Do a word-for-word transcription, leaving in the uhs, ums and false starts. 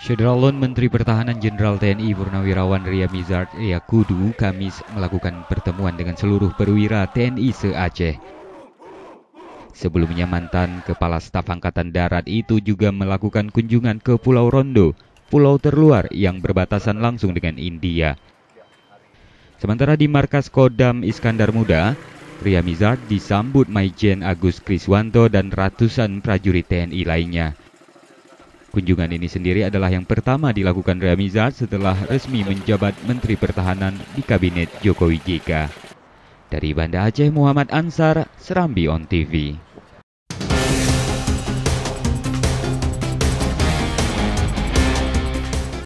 Syederalun Menteri Pertahanan Jenderal T N I Purnawirawan Ria Mizard Riyakudu Kamis melakukan pertemuan dengan seluruh perwira T N I se-Aceh. Sebelumnya mantan Kepala Staf Angkatan Darat itu juga melakukan kunjungan ke Pulau Rondo, pulau terluar yang berbatasan langsung dengan India. Sementara di markas Kodam Iskandar Muda, Ria Mizard disambut Maijen Agus Kriswanto dan ratusan prajurit T N I lainnya. Kunjungan ini sendiri adalah yang pertama dilakukan Ria Mizard setelah resmi menjabat Menteri Pertahanan di Kabinet Jokowi J K. Dari Banda Aceh, Muhammad Ansar, Serambi On T V.